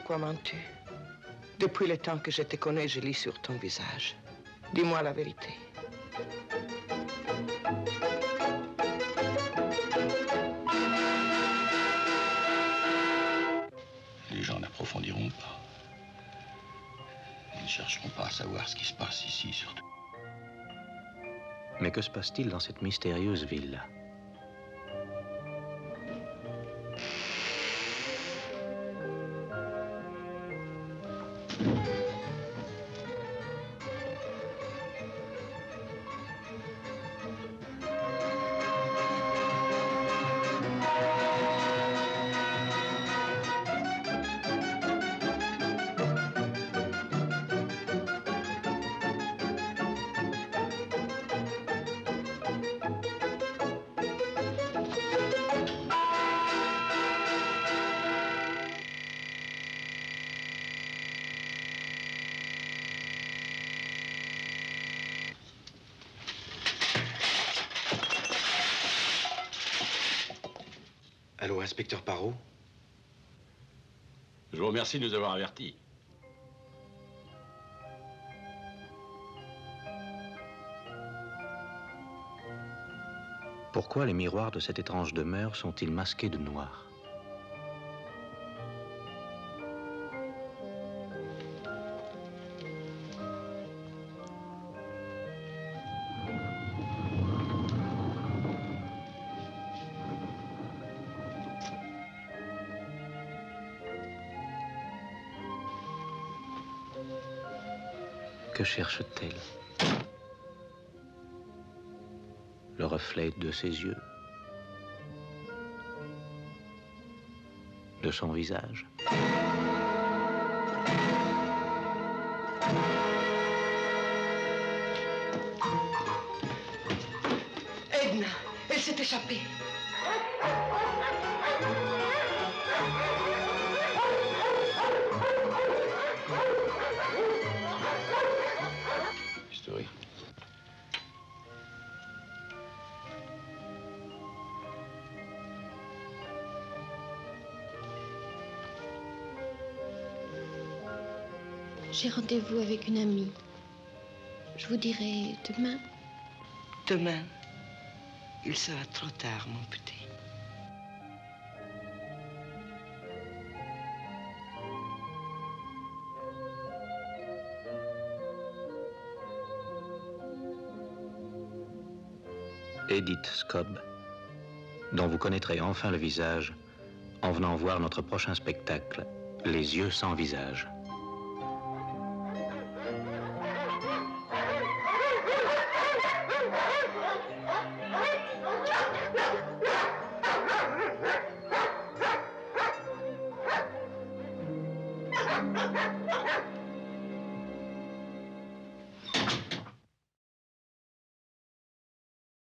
pourquoi mens-tu? Depuis le temps que je te connais, je lis sur ton visage. Dis-moi la vérité. Les gens n'approfondiront pas. Ils ne chercheront pas à savoir ce qui se passe ici, surtout. Mais que se passe-t-il dans cette mystérieuse ville-là? Allô, inspecteur Parot? Je vous remercie de nous avoir avertis. Pourquoi les miroirs de cette étrange demeure sont-ils masqués de noir? Que cherche-t-elle? Le reflet de ses yeux, de son visage. Edna, elle s'est échappée. Historique. J'ai rendez-vous avec une amie. Je vous dirai demain. Demain, il sera trop tard, mon petit. Edith Scobb, dont vous connaîtrez enfin le visage en venant voir notre prochain spectacle, Les yeux sans visage. Ha ha ha!